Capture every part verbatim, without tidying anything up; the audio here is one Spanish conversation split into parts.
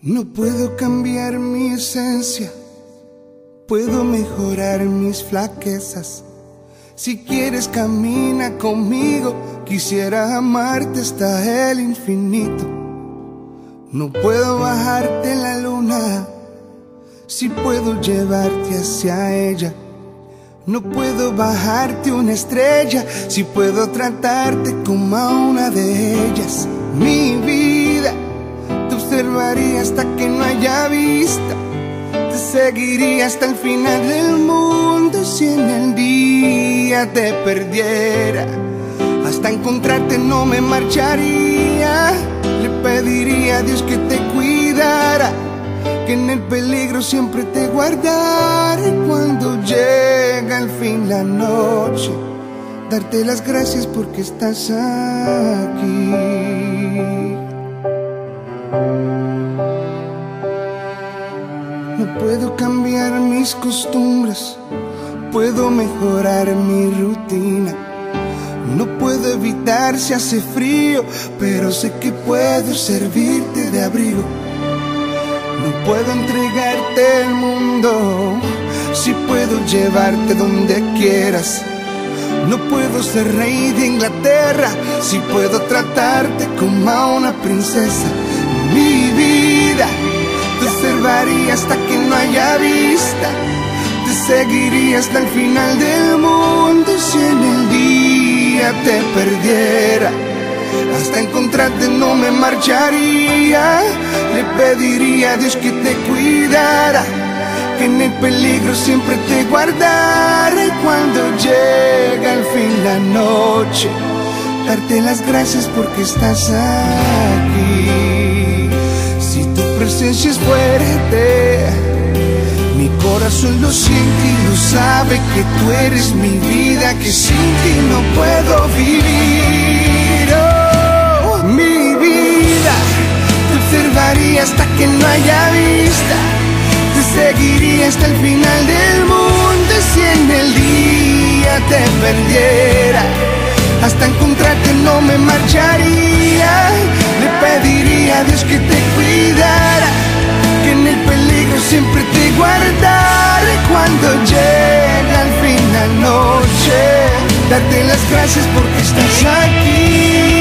No puedo cambiar mi esencia, puedo mejorar mis flaquezas. Si quieres camina conmigo, quisiera amarte hasta el infinito. No puedo bajarte la luna, si puedo llevarte hacia ella. No puedo bajarte una estrella, si puedo tratarte como a una de ellas. Mi vida te observaría hasta que no haya vista, te seguiría hasta el final del mundo. Si en el día te perdiera, hasta encontrarte no me marcharía. Le pediría a Dios que te cuidara, que en el peligro siempre te guardara. Y cuando llega al fin la noche, darte las gracias porque estás aquí. No puedo cambiar mis costumbres, puedo mejorar mi rutina. No puedo evitar si hace frío, pero sé que puedo servirte de abrigo. No puedo entregarte el mundo, si puedo llevarte donde quieras. No puedo ser rey de Inglaterra, si puedo tratarte como a una princesa. Mi vida te observaría hasta que no haya vista, te seguiría hasta el final del mundo. Si en el día te perdiera, hasta encontrarte no me marcharía. Le pediría a Dios que te cuidara, que en el peligro siempre te guardara. Y cuando llega al fin la noche, darte las gracias porque estás aquí. Si tu presencia es fuerte, mi corazón lo siente y lo sabe, que tú eres mi vida, que sin ti no puedo vivir. Oh, mi vida te observaría hasta que no haya vista, te seguiría hasta el final del mundo. Si en el día te perdiera, hasta encontrarte no me marcharía. Le pediría a Dios que te cuidara, que en el peligro siempre te guardara. Y cuando llega al fin la noche, darte las gracias porque estás aquí.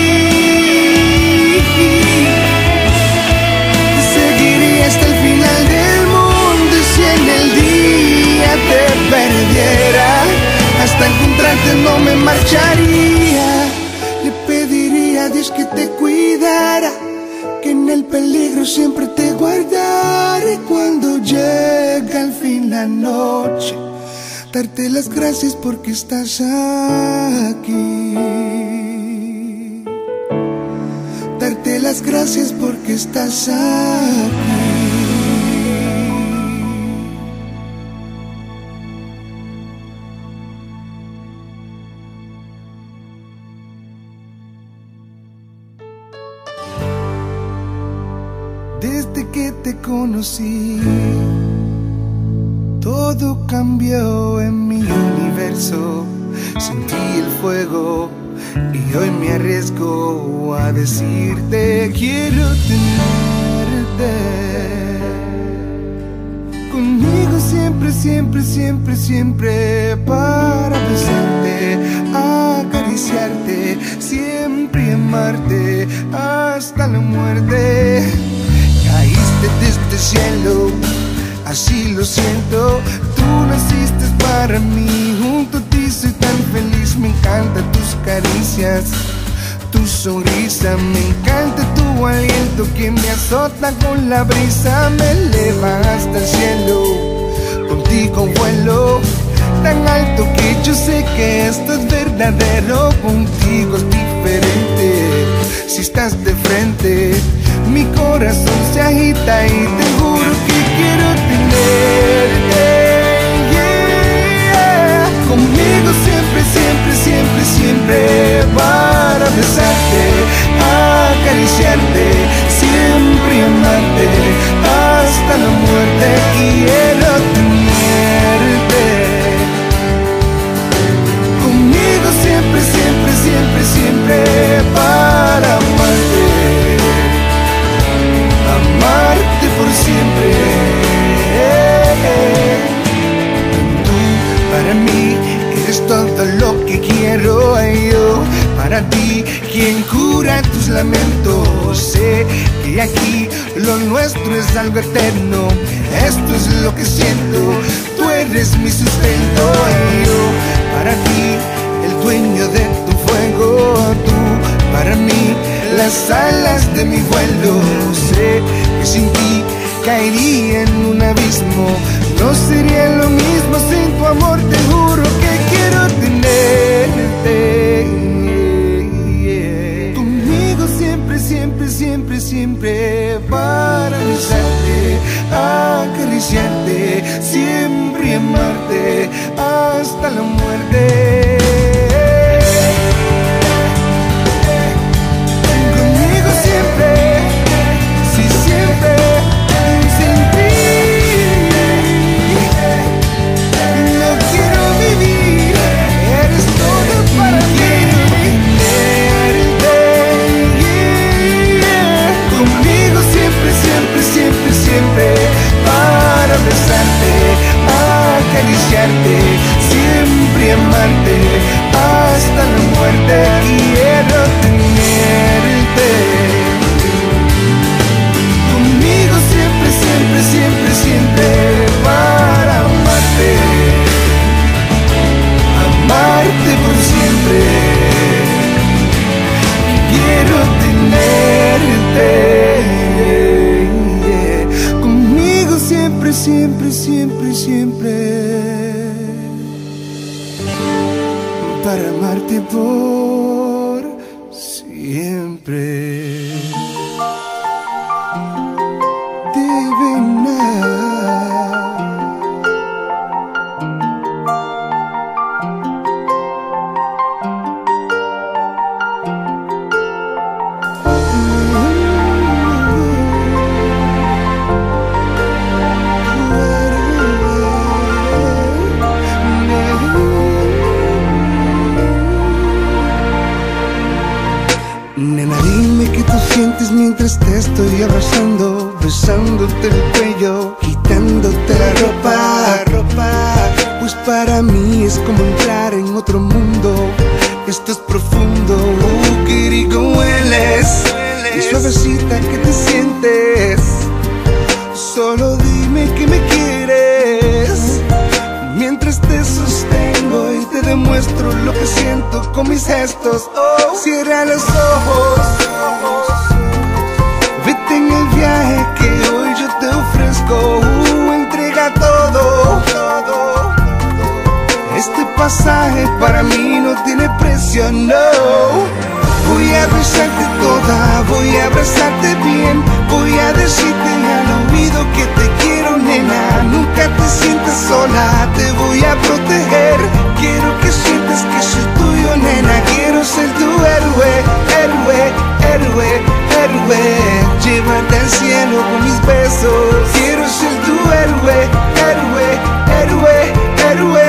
Te seguiría hasta el final del mundo. Y si en el día te perdiera, hasta encontrarte no me marcharía. Le pediría a Dios que te cuidara, que en el peligro siempre te guardara. Y cuando llega al fin la noche, darte las gracias porque estás aquí. Darte las gracias porque estás aquí. Desde que te conocí, todo cambió en mi universo. Sentí el fuego y hoy me arriesgo a decirte: quiero tenerte conmigo siempre, siempre, siempre, siempre, para besarte, acariciarte, siempre amarte hasta la muerte. Caíste desde el cielo, así lo siento. Tú naciste para mí, junto a ti soy tan feliz. Me encantan tus caricias, tu sonrisa, me encanta tu aliento que me azota con la brisa. Me eleva hasta el cielo, contigo vuelo tan alto que yo sé que esto es verdadero. Contigo es diferente, si estás de frente mi corazón se agita y te juro que quiero tenerte, yeah. Conmigo siempre, siempre, siempre, siempre, para besarte, acariciarte, siempre amarte hasta la muerte. Quiero tenerte conmigo siempre, siempre, siempre, siempre, para amarte, amarte Y aquí lo nuestro es algo eterno. Esto es lo que siento. Tú eres mi sustento y yo para ti el dueño de tu fuego. Tú para mí las alas de mi vuelo. Sé que sin ti caería en un abismo. No sería lo mismo sin tu amor. Te juro que quiero tenerte conmigo siempre, siempre, siempre, siempre. Para besarte, acariciarte, siempre amarte hasta la muerte. Conmigo siempre, sí, siempre. Sin ti no quiero vivir. Eres todo para mí. Conmigo siempre, siempre, siempre, siempre. Para besarte, acariciarte, siempre amarte hasta la muerte. Quiero tenerte conmigo siempre, siempre, siempre, siempre. Para amarte, amarte por siempre. Quiero tenerte conmigo siempre, siempre, siempre, siempre. Para amarte por siempre. Divina. Nena, dime qué tú sientes mientras te estoy abrazando, besándote el cuello, quitándote la ropa, ropa. Pues para mí es como entrar en otro mundo. Esto es profundo, uh, qué rico hueles, y suavecita que te sientes. Solo dime que me quieres mientras te sostengo y te demuestro lo que siento con mis gestos. Oh, cierra los ojos, vete en el viaje que hoy yo te ofrezco. Uh, entrega todo. Este pasaje para mí no tiene precio, no. Voy a besarte toda, voy a abrazarte bien, voy a decirte al oído que te quiero, nena. Nunca te sientas sola, te voy a proteger. Quiero que sientas que soy tuyo, nena. Quiero ser tu héroe, héroe, héroe, héroe. Llévate al cielo con mis besos. Quiero ser tu héroe, héroe, héroe, héroe.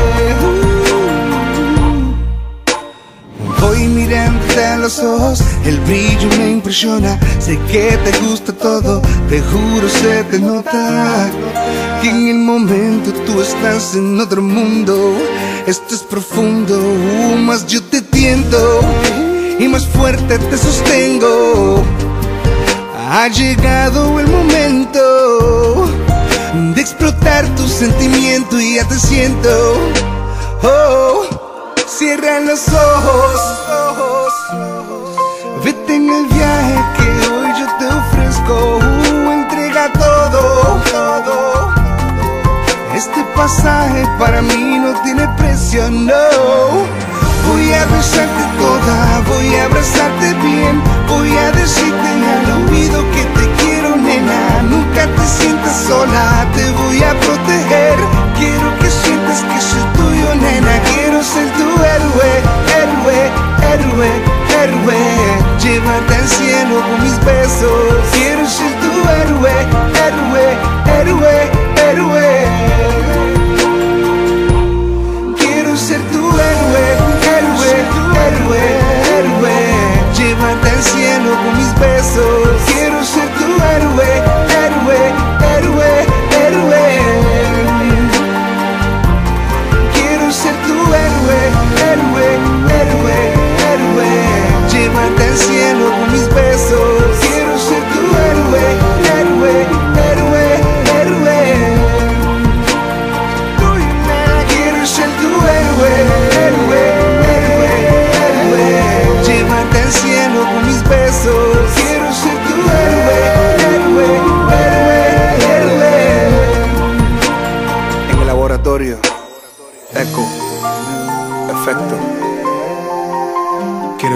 Voy mirándote a los ojos, el brillo me impresiona. Sé que te gusta todo, te juro se te nota que en el momento tú estás en otro mundo. Esto es profundo, uh, más yo te tiento y más fuerte te sostengo. Ha llegado el momento de explotar tu sentimiento y ya te siento. Oh, cierra los ojos, vete en el viaje que hoy yo te ofrezco. Uh, entrega todo. Este pasaje para mí no tiene precio, no. Voy a besarte toda, voy a abrazarte bien, voy a decirte al oído que te quiero, nena. Nunca te sientas sola, te voy a proteger. Quiero que sientas que soy tuyo, nena. Quiero ser tu héroe, héroe, héroe, héroe. Llévate al cielo con mis besos.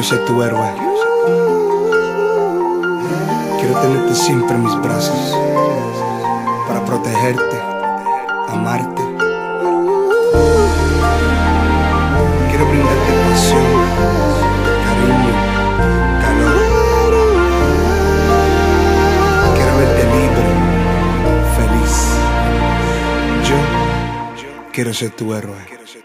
Quiero ser tu héroe. Quiero tenerte siempre en mis brazos para protegerte, amarte. Quiero brindarte pasión, cariño, calor. Quiero verte libre, feliz. Yo quiero ser tu héroe.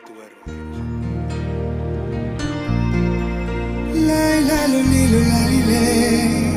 La, la, lo, li, lo, la, li, le.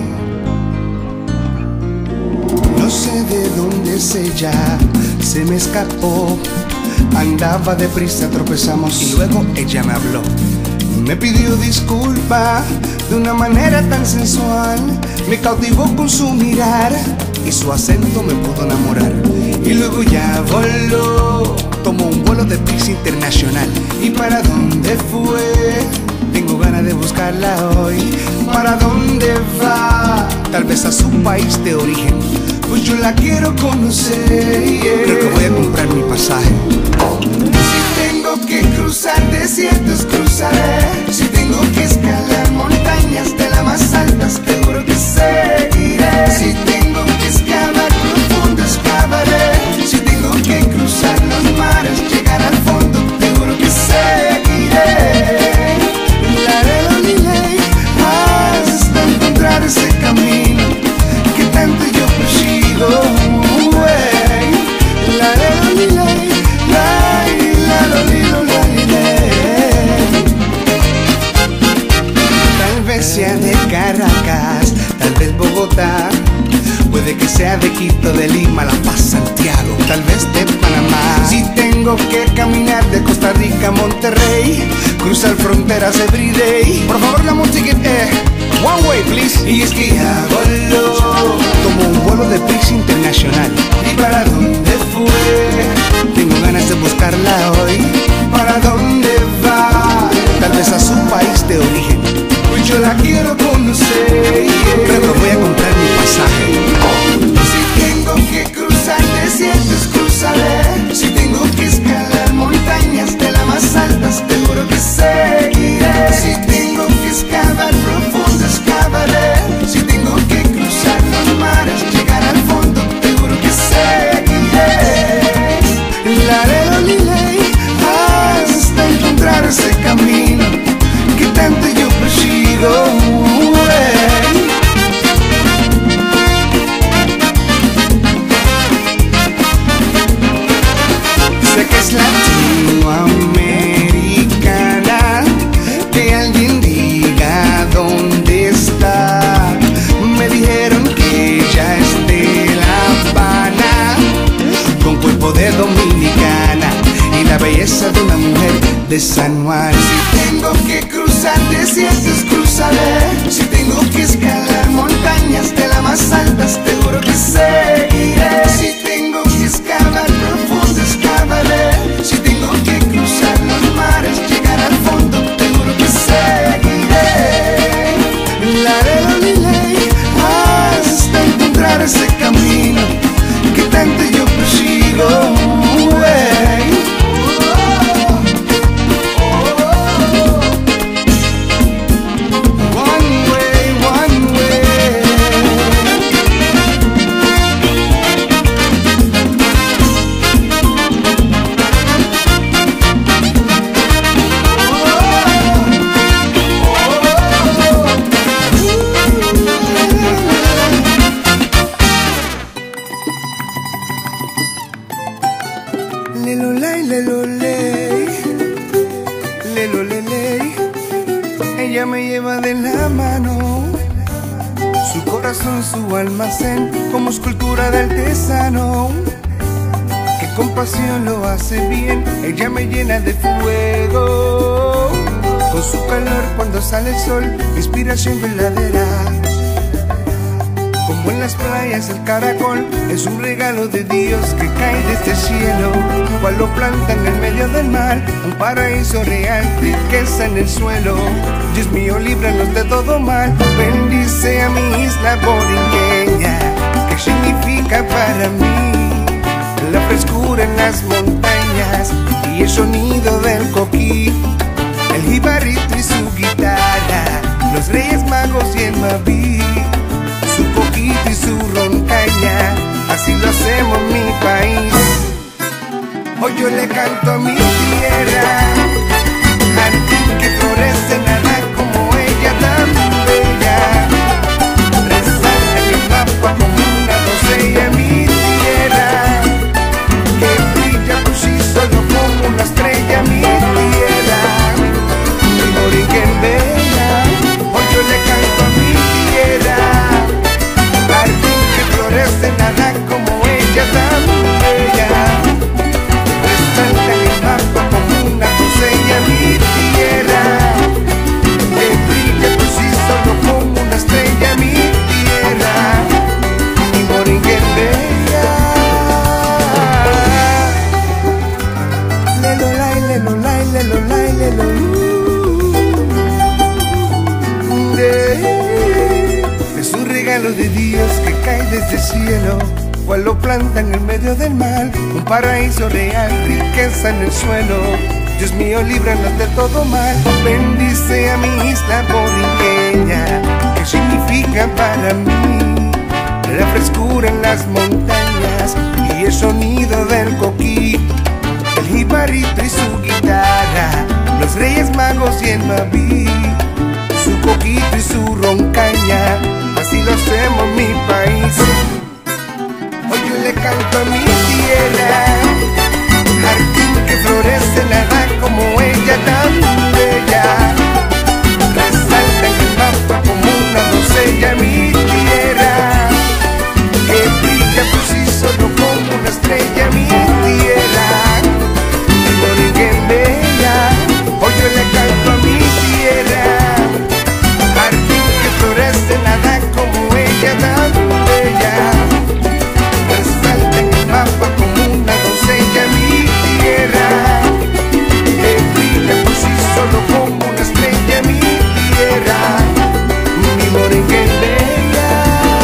No sé de dónde es ella, se me escapó. Andaba deprisa, tropezamos y luego ella me habló. Me pidió disculpa de una manera tan sensual. Me cautivó con su mirar y su acento me pudo enamorar. Y luego ya voló, tomó un vuelo de Pix internacional. ¿Y para dónde fue? Tengo ganas de buscarla hoy. ¿Para dónde va? Tal vez a su país de origen, pues yo la quiero conocer, yeah. Creo que voy a comprar mi pasaje. Si tengo que cruzar desiertos, cruzaré. Si tengo que escalar montañas de las más altas, te juro que seguiré. Si tengo que excavar profundo, excavaré. Si tengo que cruzar los mares, llegar al fondo, te juro que seguiré. Hasta encontrar ese camino que tanto yo persigo. La la la la Tal vez sea de Caracas, tal vez Bogotá, puede que sea de Quito, de Lima, La Paz, Santiago, tal vez de Panamá. Si tengo que caminar de Costa Rica a Monterrey, cruzar fronteras everyday, por favor la música eh, one way please. Y es que ya voló, tomó un vuelo de Pix internacional. ¿Y para dónde fue? Tengo ganas de buscarla hoy. ¿Para dónde va? Tal vez a su país de origen, pues yo la quiero conocer, yeah. Creo que voy a comprar mi pasaje. Si tengo que cruzar desiertos, cruzaré. Si tengo que escalar montañas de las más altas, te juro que seguiré. Si tengo que excavar profundo, excavaré. Si tengo que cruzar los mares, llegar al fondo, te juro que seguiré. La ley, hasta encontrar ese camino que tanto yo persigo. Sé que es latinoamericana, que alguien diga dónde está. Me dijeron que ella es de La Habana, con cuerpo de dominicana y la belleza de una mujer de San Juan. Si tengo que cruzar desiertos, cruzaré. Si tengo que escalar montañas de las más altas, te juro que seguiré. Si tengo que excavar profundo, excavaré. Si tengo que cruzar los mares, llegar al fondo, te juro que seguiré. La ley, hasta encontrar ese camino que tanto yo persigo. Lelo ley, lelo ley, lelo ley, ley. Ella me lleva de la mano, su corazón, su almacén, como escultura de artesano, que con pasión lo hace bien. Ella me llena de fuego, con su calor cuando sale el sol, inspiración verdadera. Como en las playas el caracol es un regalo de Dios que cae desde el cielo, cual lo planta en el medio del mar, un paraíso real, riqueza en el suelo. Dios mío, líbranos de todo mal, bendice a mi isla boriñeña, que significa para mí la frescura en las montañas y el sonido del coquí, el jibarito y su guitarra. Reyes Magos y el Maví, su coquito y su roncaña, así lo hacemos en mi país. Hoy yo le canto a mi tierra, jardín que florece, nada como ella tan bella. Resalta en el mapa como una doncella mi tierra, que brilla por sí solo como una estrella mi tierra, mi origen bella. Hoy yo le canto a mi tierra, jardín que florece, nada como ella tan bella. Resalta en el mapa como una doncella mi tierra, que brilla por sí solo como una estrella mi tierra, mi origen bella. Lelo lai, lelo lai, lelo lai, lelo. Es un regalo de Dios que cae desde el cielo, cual lo planta en el medio del mar, un paraíso real, riqueza en el suelo. Dios mío, líbranos de todo mal. Bendice a mi isla borinqueña, que significa para mí la frescura en las montañas y el sonido del coquí, el jibarito y su guitarra, los Reyes Magos y el Maví, su coquito y su roncaña, así lo hacemos en mi país. Hoy yo le canto a mi tierra, jardín que florece, nada como ella tan bella. Resalta en el mapa como una doncella mi tierra, que brilla por sí solo como una estrella mi tierra, mi origen bella. Hoy yo le canto a mi tierra, jardín que florece, nada como ella tan bella. Resalta en el mapa como una doncella mi tierra, que brilla por sí solo como una estrella mi tierra, mi origen bella.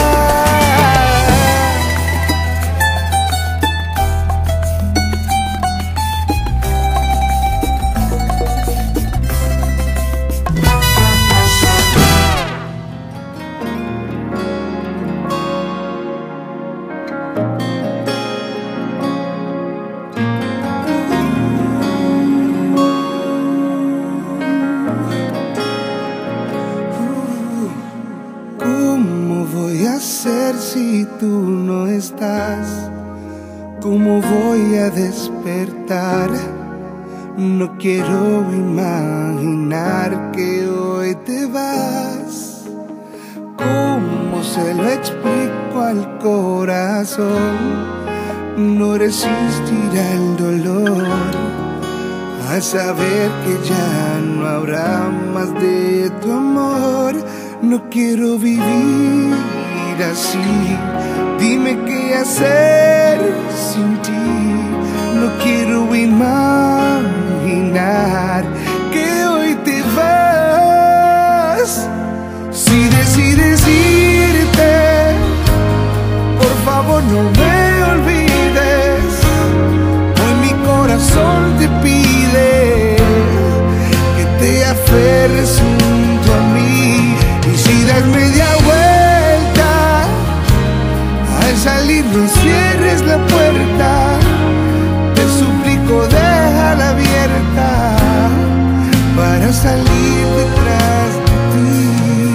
¿Cómo voy a hacer si tú no estás? ¿Cómo voy a despertar? No quiero imaginar que hoy te vas. ¿Cómo se lo explico al corazón? No resistirá el dolor al saber que ya no habrá más de tu amor. No quiero vivir así, dime qué hacer sin ti. No quiero imaginar que hoy te vas. Si decides irte, por favor no me olvides. Hoy mi corazón te pide que te aferres junto a mí. Y si das media vuelta, al salir no cierres la puerta. Te suplico, déjala abierta para salir detrás de ti.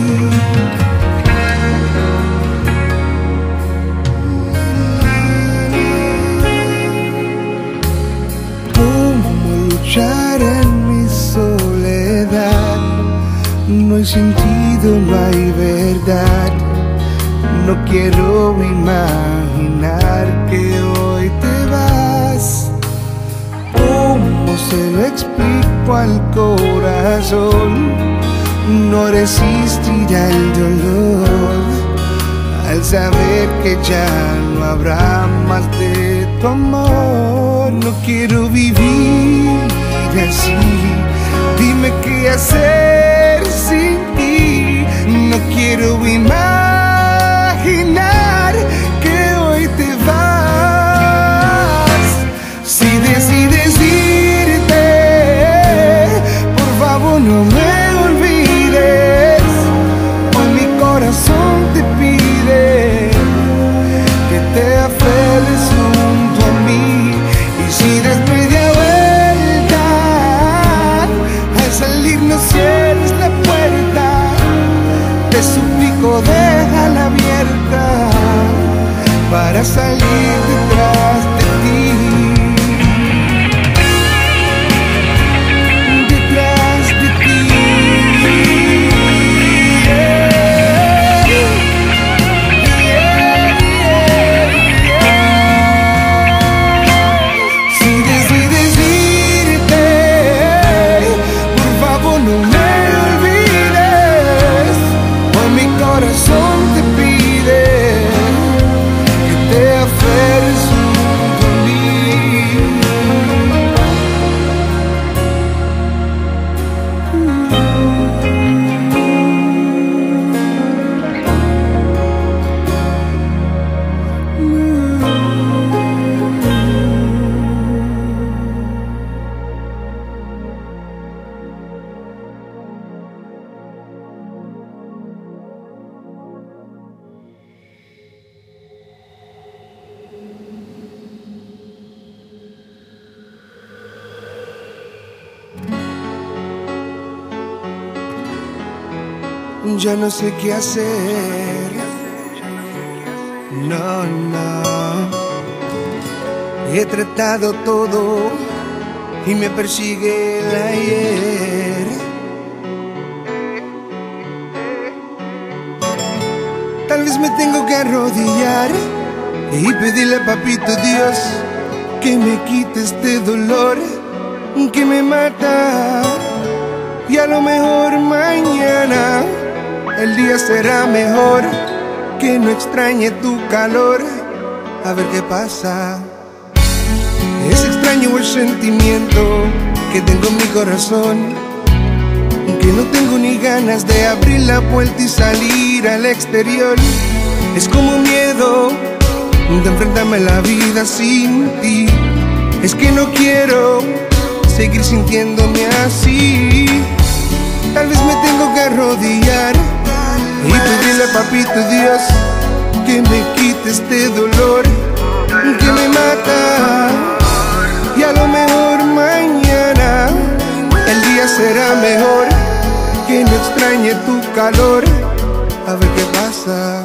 ¿Cómo luchar en mi soledad? No hay sentido, no hay verdad. No quiero imaginar que hoy te vas. ¿Cómo se lo explico al corazón? No resistirá el dolor al saber que ya no habrá más de tu amor. No quiero vivir así, dime qué hacer sin ti. No quiero imaginar que hoy te vas. Si decides irte, por favor no me olvides. para salir detrás de ti. Detrás de ti. Yeah. Yeah, yeah, yeah. Si decides irte, por favor no me olvides, pues mi corazón te pide que te aferres junto a mí. Ya no sé qué hacer, no, no. He tratado todo y me persigue el ayer. Tal vez me tengo que arrodillar y pedirle a papito Dios que me quite este dolor que me mata. Y a lo mejor mañana el día será mejor, que no extrañe tu calor. A ver qué pasa. Es extraño el sentimiento que tengo en mi corazón, que no tengo ni ganas de abrir la puerta y salir al exterior. Es como miedo de enfrentarme a la vida sin ti. Es que no quiero seguir sintiéndome así. Tal vez me tengo que arrodillar y pedirle a papito Dios que me quite este dolor que me mata. Y a lo mejor mañana el día será mejor, que no extrañe tu calor. A ver qué pasa.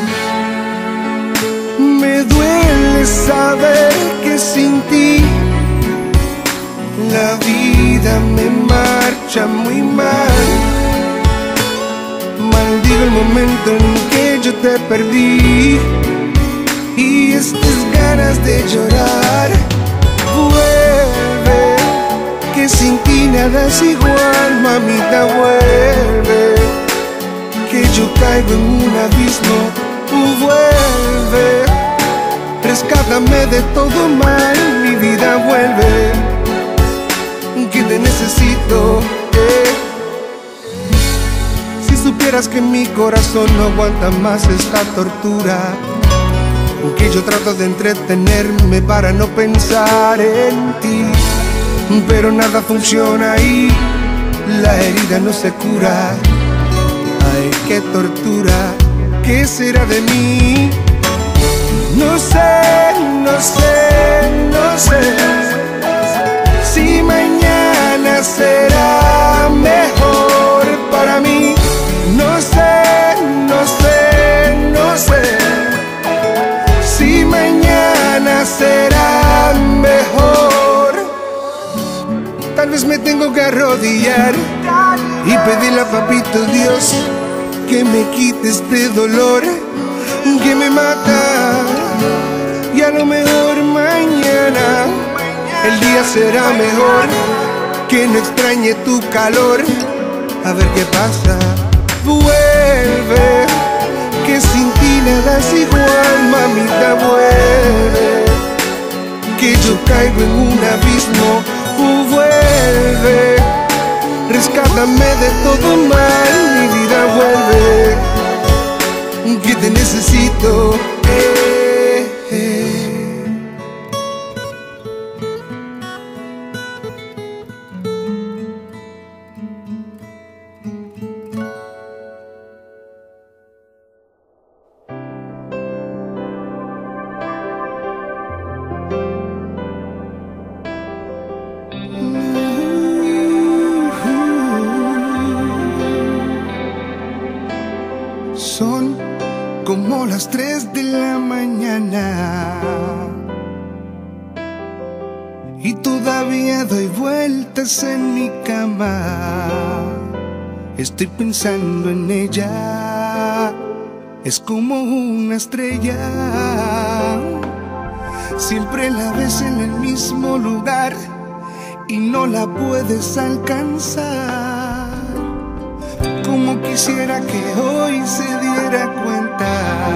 Me duele saber que sin ti la vida me marcha muy mal. Maldigo el momento en que yo te perdí y estas ganas de llorar. Vuelve, que sin ti nada es igual, mamita, vuelve, que yo caigo en un abismo. Vuelve, rescátame de todo mal, mi vida, vuelve, que te necesito, eh. Si supieras que mi corazón no aguanta más esta tortura, que yo trato de entretenerme para no pensar en ti, pero nada funciona y la herida no se cura. Ay, qué tortura, ¿qué será de mí? No sé, no sé, no sé si mañana será mejor para mí. No sé, no sé, no sé si mañana será mejor. Tal vez me tengo que arrodillar y pedirle a papito Dios que me quite este dolor que me mata. Y a lo mejor mañana el día será mejor, que no extrañe tu calor. A ver qué pasa. Vuelve, que sin ti nada es igual, mamita, vuelve, que yo caigo en un abismo. Vuelve, rescátame de todo mal, mi vida, vuelve, que te necesito, eh, eh. Son como como las tres de la mañana y todavía doy vueltas en mi cama. Estoy pensando en ella, es como una estrella. Siempre la ves en el mismo lugar y no la puedes alcanzar. Como quisiera que hoy se diera cuenta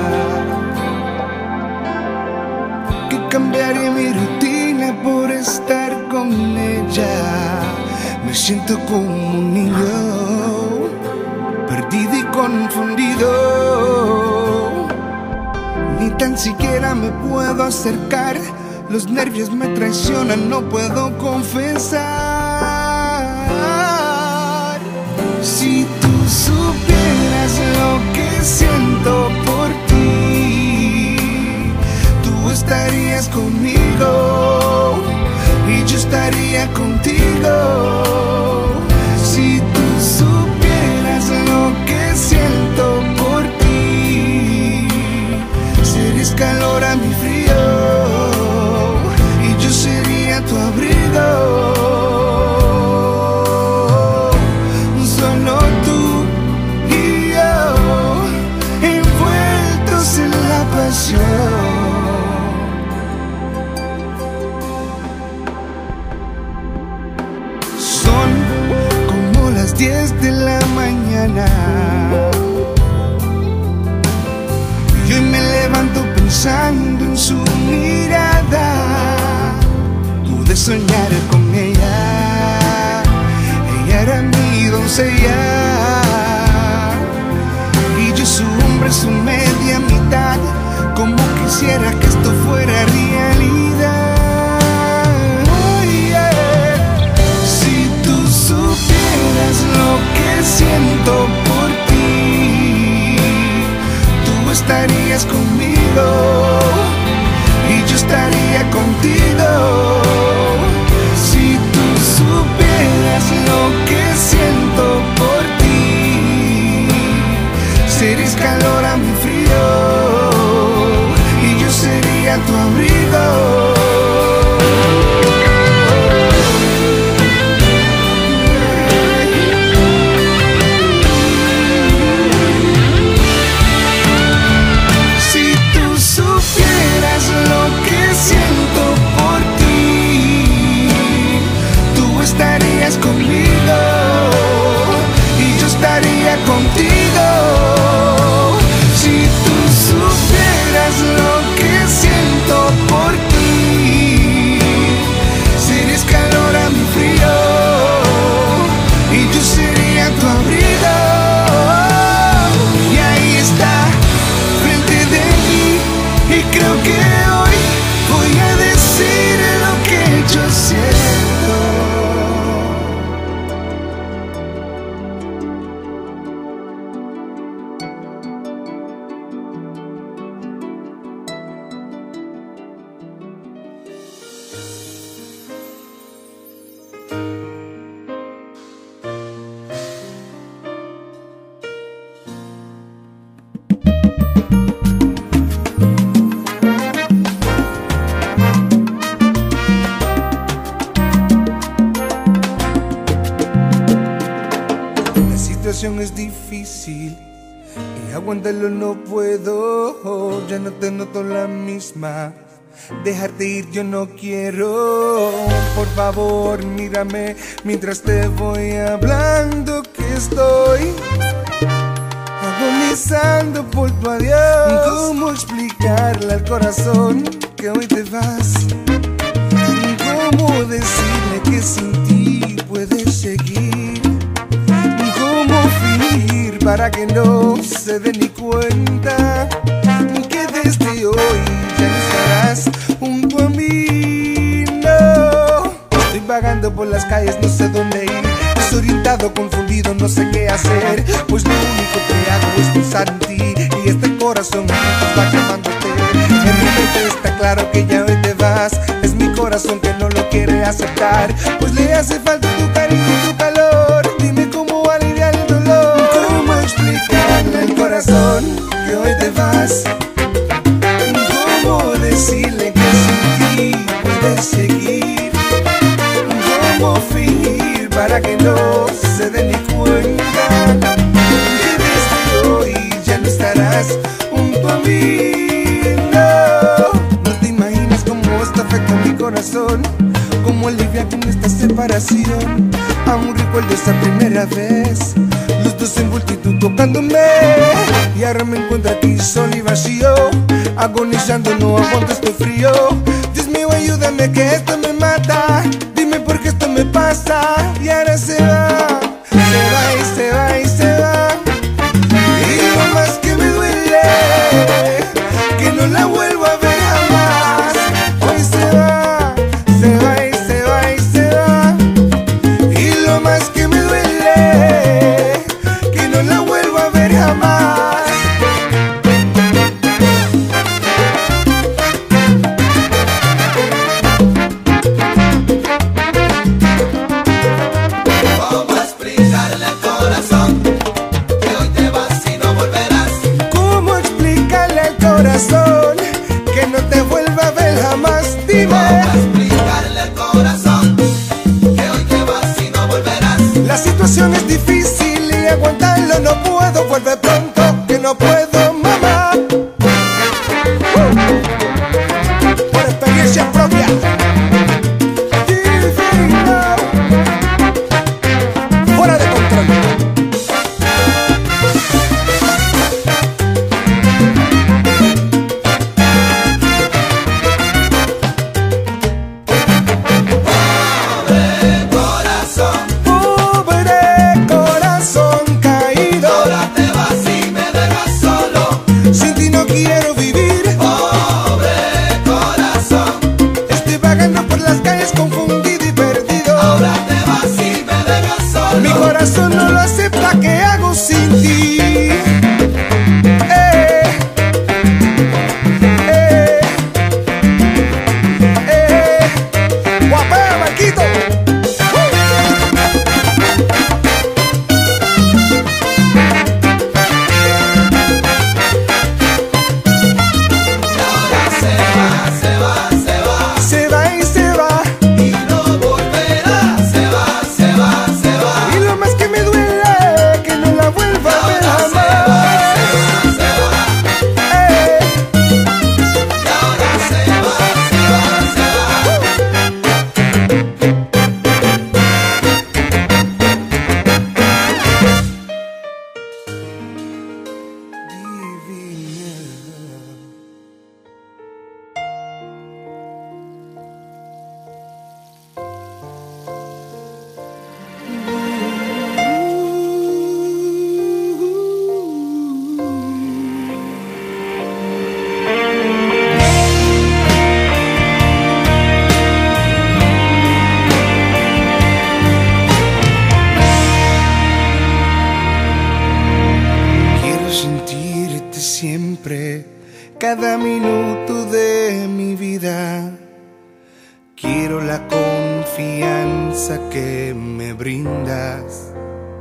que cambiaré mi rutina por estar con ella. Me siento como un niño, perdido y confundido. Ni tan siquiera me puedo acercar, los nervios me traicionan, no puedo confesar. Si tú supieras lo que siento por ti, tú estarías conmigo y yo estaría contigo. Si tú supieras lo que siento por ti, serías calor a mi frío y yo sería tu abrigo. Solo tú y yo, envueltos en la pasión. Son como las diez de la mañana y hoy me levanto pensando en su mirada. Pude soñar con ella, ella era mi doncella y yo su hombre, su media mitad. Como quisiera que esto fuera realidad. Oh, yeah. Si tú supieras lo que siento por ti, tú estarías conmigo y yo estaría contigo. Si tú supieras lo que siento por ti, serías calor a mi frío y yo sería tu abrigo. Si tú supieras lo que siento por ti, tú estarías conmigo y yo estaría contigo. Si tú supieras lo que siento por ti, serías calor a mi frío y yo sería tu abrigo. Y ahí está, frente de mí, y creo que hoy voy a decir lo que yo siento. La situación es difícil y aguantarlo no puedo. Ya no te noto la misma, dejarte ir yo no quiero. Por favor mírame mientras te voy hablando, que estoy agonizando por tu adiós. ¿Cómo explicarle al corazón que hoy te vas? ¿Cómo decirle que sin ti puedes seguir? ¿Cómo fingir para que no se dé ni cuenta que desde hoy ya no estarás junto a mí? No, estoy vagando por las calles, no sé dónde ir, desorientado, confundido, no sé qué hacer, pues lo único que hago es pensar en ti y este corazón está quemándote. En mi mente está claro que ya hoy te vas, es mi corazón que no lo quiere aceptar, pues le hace falta tu cariño y tu calor. Dime cómo aliviar el dolor, cómo explicarle al corazón que hoy te vas. corazón. Como alivia con esta separación. Aún recuerdo esa primera vez, los dos en multitud tocándome. Y ahora me encuentro aquí solo y vacío, agonizando, no aguanto este frío. Dios mío, ayúdame que esto me mata. Dime por qué esto me pasa. Y ahora se va, se va y se va y se va. Y lo más que me duele, que no la vuelvo a ver jamás. Hoy se va, se va y se va y se va. Y lo más que me duele, que no la vuelvo a ver jamás. ¿Cómo explicarle al corazón que hoy te vas y no volverás? ¿Cómo explicarle al corazón que no te vuelva a ver jamás? Dime. ¿Cómo explicarle al corazón que hoy te vas y no volverás? La situación es difícil y aguantarlo no puedo. Vuelve pronto que no puedo, mamá. Uh. Por experiencia propia. Divino. Fuera de control. Corazón, Pobre corazón caído. ahora te vas y me dejas solo. Sin ti no quiero vivir. Pobre corazón, Estoy vagando por las calles confundido y perdido. ahora te vas y me dejas solo. Mi corazón no lo acepta, ¿qué hago sin ti? Eh, eh, eh. Guapea, Marquito. Ahora se va, se va, se va Se va y se va. y no volverá. Se va, se va, se va. Y lo más que me duele, que no la vuelva a ver Ahora se va, jamás. se va, se va. Eh. Y ahora se va, se va, se va. Divina. Quiero sentirte siempre, cada minuto de mi vida. Quiero la confianza que me brindas.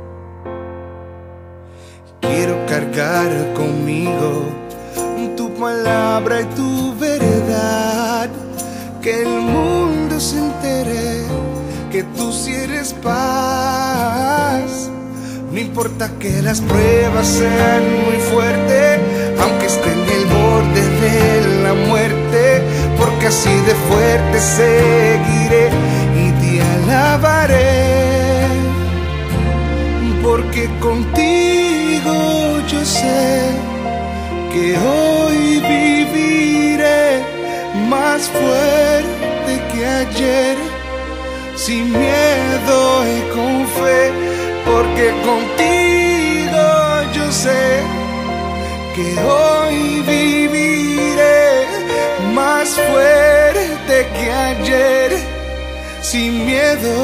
Quiero cargar conmigo tu palabra y tu verdad. Que el mundo se entere que tú sí eres paz. No importa que las pruebas sean muy fuertes, aunque esté en el borde de la muerte, porque así de fuerte seguiré y te alabaré. Porque contigo yo sé que hoy viviré más fuerte que ayer, sin miedo y con fe. Porque contigo yo sé que hoy viviré más fuerte que ayer, sin miedo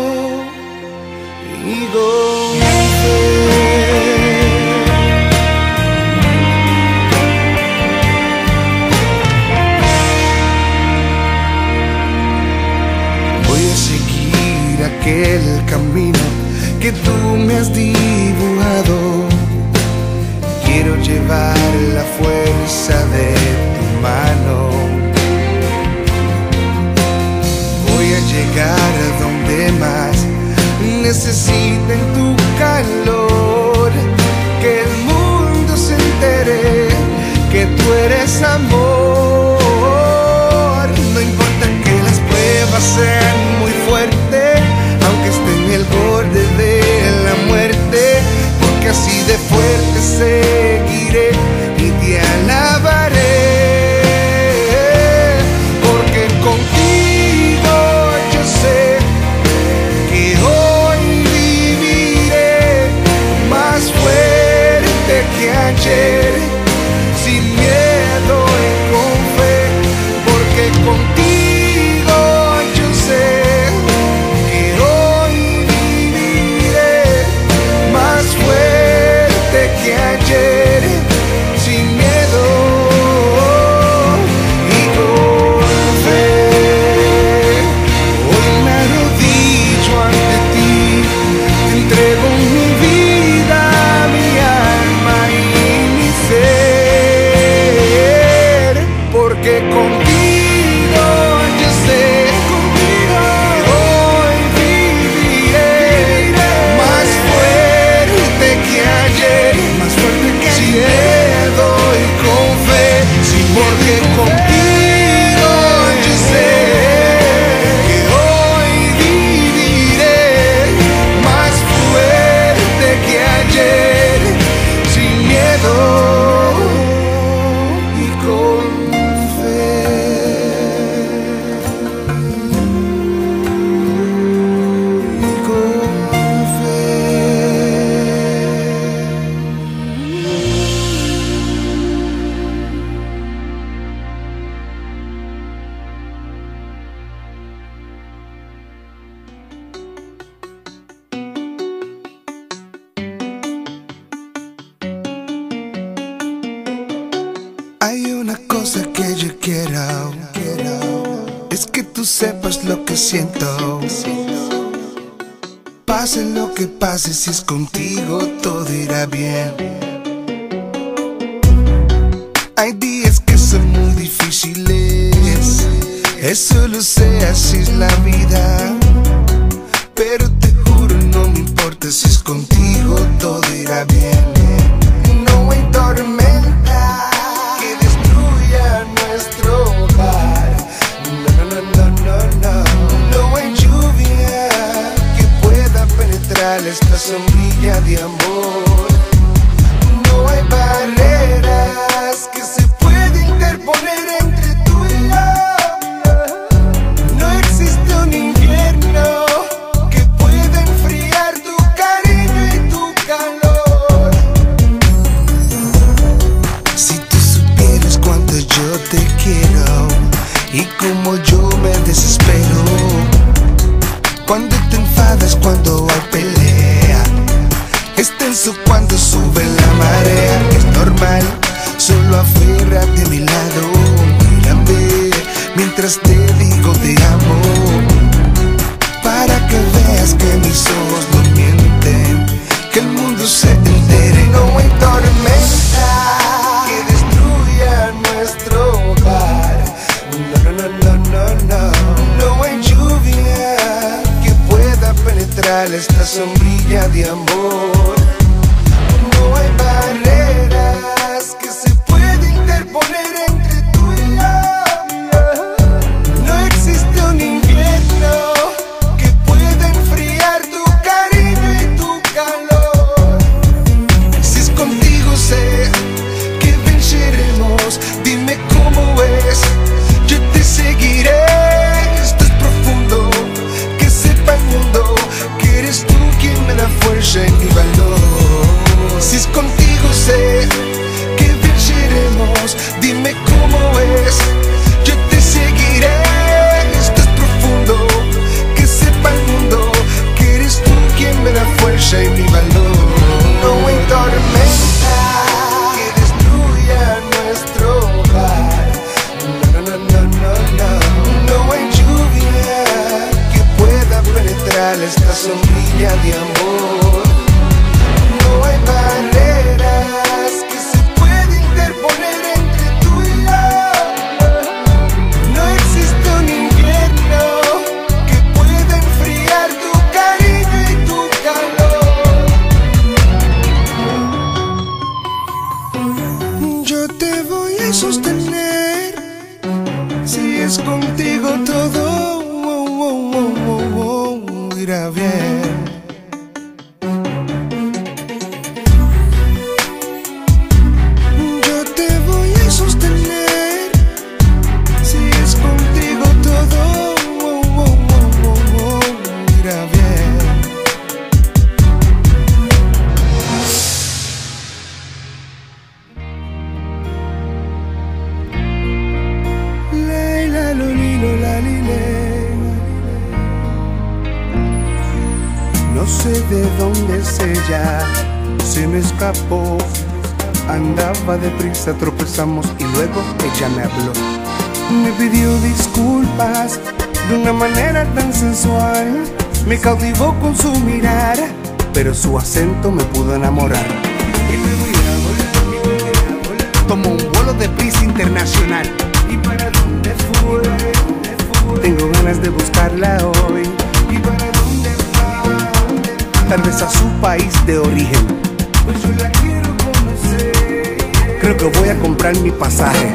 y con fe. Voy a seguir aquel camino que tú me has dibujado. Quiero llevar la fuerza de tu mano. Voy a llegar a donde más necesiten tu calor. Que el mundo se entere que tú eres amor. No importa que las pruebas porque contigo yo sé, contigo hoy viviré más fuerte que ayer, más fuerte que ayer, sin miedo y con fe, sí, porque contigo yo sé que hoy viviré más fuerte que ayer, sin miedo y con fe. Y con fe. Hay una cosa que yo quiero, es que tú sepas lo que siento. Pase lo que pase, si es contigo todo irá bien. Hay días que son muy difíciles, eso lo sé, así es la vida. Pero te juro, no me importa, si es contigo todo irá bien. No hay tormenta que destruya nuestro hogar. No, no, no, no, no. No hay lluvia que pueda penetrar esta sombrilla de amor. No hay barreras que se puedan interponer entre tú y yo. No existe un invierno que pueda enfriar tu cariño y tu calor. Si tú supieras cuánto yo te quiero y como yo me desespero, cuando te enfadas, cuando hay pelea, es tenso cuando sube la marea. Es normal, solo aférrate a mi lado, mírame mientras te digo te amo, para que veas que mis ojos no mienten, que el mundo se entere. No hay tormenta que destruya nuestro hogar. No, no, no, no, no. No hay lluvia que pueda penetrar esta sombrilla de amor. No hay barreras que se puedan interponer entre tú y yo. No existe un invierno que pueda enfriar tu cariño y tu calor. Si es contigo sé que venceremos, dime cómo es, yo te seguiré. Esto es profundo, que sepa el mundo que eres tú quien me da fuerza y mi valor. Si es contigo sé que venceremos, dime cómo es, yo te seguiré. Esto es profundo, que sepa el mundo que eres tú quien me da fuerza y mi valor. No hay tormenta que destruya nuestro hogar. No, no, no, no, no. No hay lluvia que pueda penetrar esta sombrilla de amor. No hay barreras que se puedan interponer entre tú y yo. No existe un invierno que pueda enfriar tu cariño y tu calor. Yo te voy a sostener, si es contigo todo oh, oh, oh, oh, oh, irá bien. Yo te voy a sostener, si es contigo todo oh, oh, oh, oh, oh, irá bien. Leila, lo, lilo, la, li, le. No sé de dónde es ella, se me escapó. Andaba deprisa, tropezamos y luego ella me habló. Me pidió disculpas de una manera tan sensual. Me cautivó con su mirada, pero su acento me pudo enamorar. Y luego ya volé, tomó un vuelo de prisa internacional ¿Y para dónde fue? Tengo ganas de buscarla hoy. ¿Y para dónde va? Tal vez a su país de origen. Pues yo la quiero conocer. Creo que voy a comprar mi pasaje.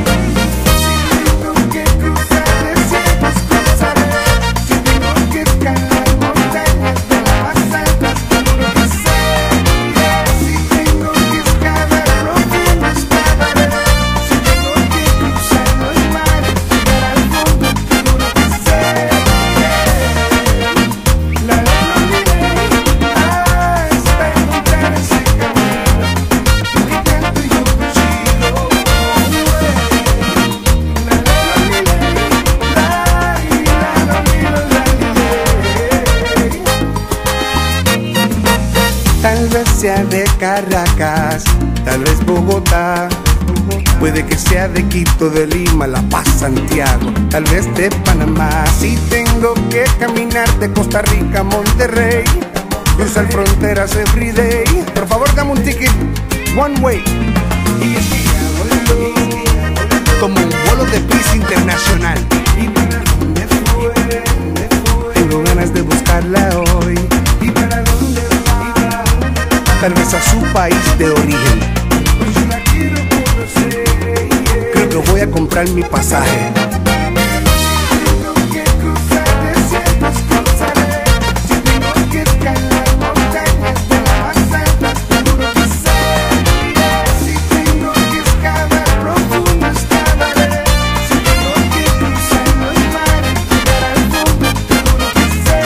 Tal vez sea de Caracas, tal vez Bogotá, puede que sea de Quito, de Lima, La Paz, Santiago, tal vez de Panamá. Si tengo que caminar de Costa Rica a Monterrey, cruzar fronteras everyday, por favor dame un ticket one way. Y es que ya voló, como un vuelo de Pisa internacional. ¿Y para dónde fue? Tengo ganas de buscarla hoy. ¿Y para dónde va? Tal vez a su país de origen. Pues yo la quiero conocer. Creo que voy a comprar mi pasaje. Tengo que cruzar desiertos, cruzaré. Si tengo que escalar montañas de las más altas, seguro que sé. Si tengo que excavar profundo, excavaré. Si tengo que cruzar los mares, llegar al fondo, seguro que sé.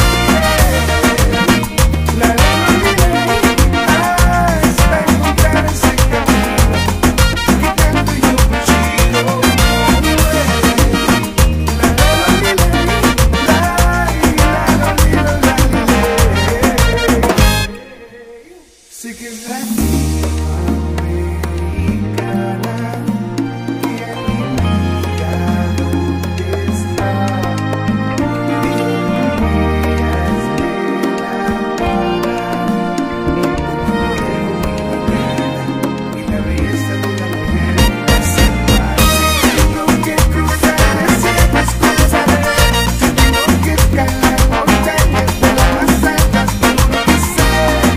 La la sé que es la americana y amiga, ¿dónde está? Y la belleza de la mujer se va. Tengo que cruzar desiertos, cruzaré. Si tengo que escalar montañas de las más altas, seguro que sé.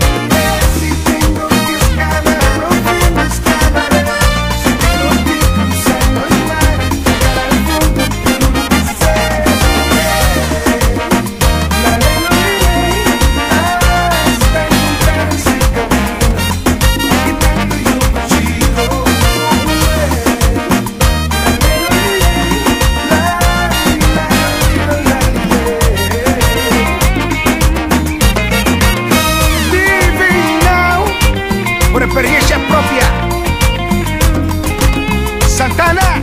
Por experiencia propia, Santana.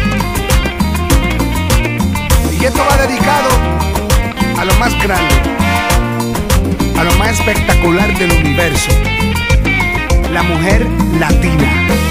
Y esto va dedicado a lo más grande, a lo más espectacular del universo, la mujer latina.